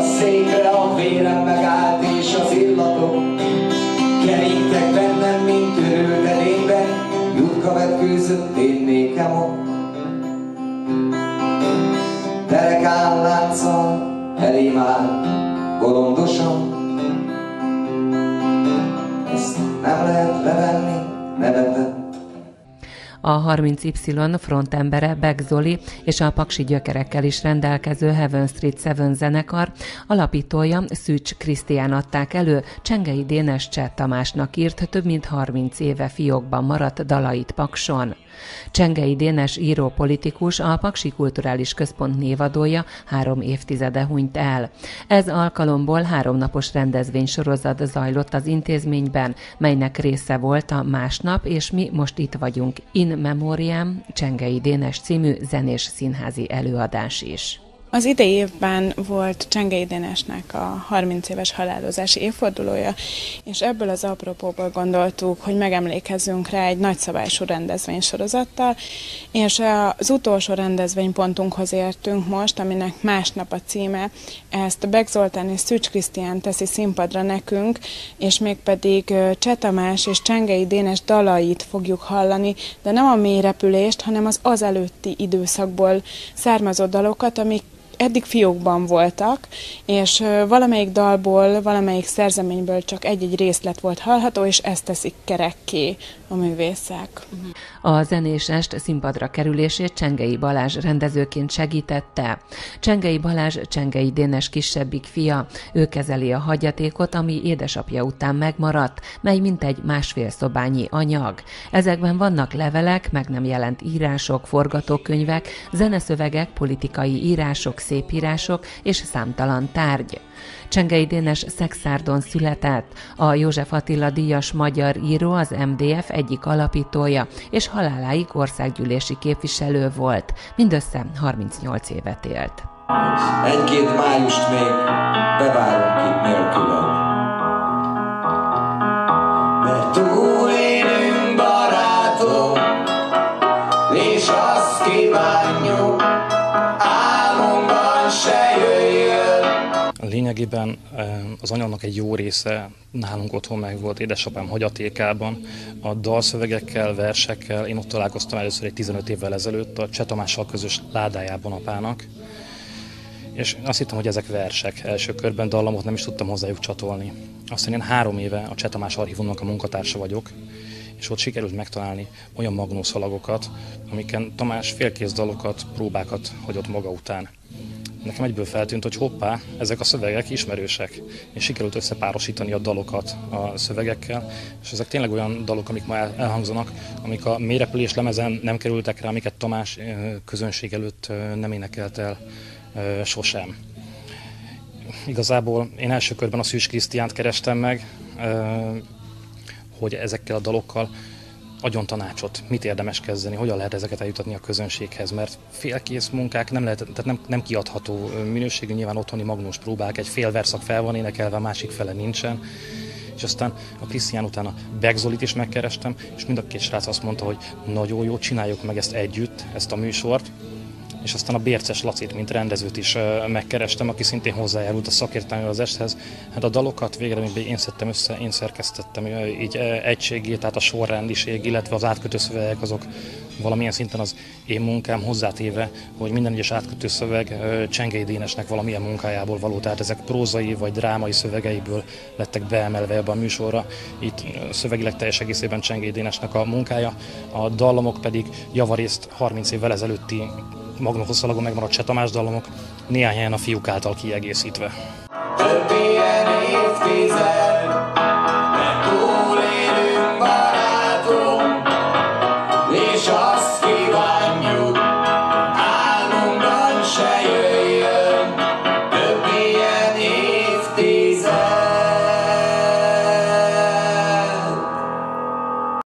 székre, a vérem megállt és az illatok keringtek bennem, mint őrült edényben, jutka vetkőzött én nékem ott. Derekán lánccal elém áll bolondosan, ezt nem lehet levenni, nevetett. A 30Y frontembere Beck Zoli és a paksi gyökerekkel is rendelkező Heaven Street Seven zenekar alapítója Szűcs Krisztián adták elő, Csengei Dénes Cseh Tamásnak írt több mint 30 éve fiókban maradt dalait Pakson. Csengei Dénes író-politikus, a Paksi Kulturális Központ névadója 3 évtizede hunyt el. Ez alkalomból 3 napos rendezvénysorozat zajlott az intézményben, melynek része volt a Másnap és Mi most itt vagyunk In Memoriam Csengei Dénes című zenés színházi előadás is. Az idei évben volt Csengei Dénesnek a 30 éves halálozási évfordulója, és ebből az apropóból gondoltuk, hogy megemlékezzünk rá egy nagyszabású rendezvénysorozattal, és az utolsó rendezvénypontunkhoz értünk most, aminek Másnap a címe. Ezt Beck Zoltán és Szűcs Krisztián teszi színpadra nekünk, és mégpedig Cseh Tamás és Csengei Dénes dalait fogjuk hallani, de nem a mélyrepülést, hanem az előtti időszakból származó dalokat, amik eddig fiókban voltak, és valamelyik dalból, valamelyik szerzeményből csak egy-egy részlet volt hallható, és ezt teszik kerekké a művészek. A zenés est színpadra kerülését Csengei Balázs rendezőként segítette. Csengei Balázs Csengei Dénes kisebbik fia, ő kezeli a hagyatékot, ami édesapja után megmaradt, mely mintegy 1,5 szobányi anyag. Ezekben vannak levelek, meg nem jelent írások, forgatókönyvek, zeneszövegek, politikai írások, szépírások és számtalan tárgy. Csengei Dénes Szexárdon született, a József Attila díjas magyar író, az MDF egyik alapítója, és haláláig országgyűlési képviselő volt. Mindössze 38 évet élt. 1-2 májust még bevárunk itt nélküled, mert túlélünk, barátom, és azt kívánjuk, álmunkban se jöjjön. Lényegében az anyagnak egy jó része nálunk otthon meg volt édesapám hagyatékában. A dalszövegekkel, versekkel én ott találkoztam először egy 15 évvel ezelőtt a Cseh Tamással közös ládájában apának. És azt hittem, hogy ezek versek. Első körben dallamot nem is tudtam hozzájuk csatolni. Aztán én 3 éve a Cseh Tamás archívumnak a munkatársa vagyok, és ott sikerült megtalálni olyan magnószalagokat, amiken Tamás félkész dalokat, próbákat hagyott maga után. Nekem egyből feltűnt, hogy hoppá, ezek a szövegek ismerősek, és sikerült összepárosítani a dalokat a szövegekkel, és ezek tényleg olyan dalok, amik ma elhangzanak, amik a Mélyrepülés lemezen nem kerültek rá, amiket Tamás közönség előtt nem énekelt el sosem. Igazából én első körben a Szűcs Krisztiánt kerestem meg, hogy ezekkel a dalokkal adjon tanácsot, mit érdemes kezdeni, hogyan lehet ezeket eljutatni a közönséghez, mert félkész munkák nem lehet, tehát nem kiadható minőségű, nyilván otthoni magnós próbák, egy fél verszak fel van énekelve, a másik fele nincsen. És aztán a Krisztián után a Beck Zolit is megkerestem, és mind a két srác azt mondta, hogy nagyon jó, csináljuk meg ezt együtt, ezt a műsort. És aztán a Bérces Lacit, mint rendezőt is megkerestem, aki szintén hozzájárult a szakértelmével az esthez. Hát a dalokat végeredményben én szedtem össze, én szerkesztettem így egységé, tehát a sorrendiség, illetve az átkötő szövegek azok valamilyen szinten az én munkám hozzátéve, hogy minden egyes átkötő szöveg Csengei Dénesnek valamilyen munkájából való, tehát ezek prózai vagy drámai szövegeiből lettek beemelve ebben a műsorra. Itt szövegileg teljes egészében Csengei Dénesnek a munkája, a dallamok pedig javarészt 30 évvel ezelőtti magnóhosszalagon megmaradt Cseh Tamás dallamok, néhány helyen a fiúk által kiegészítve. Több ilyen évtized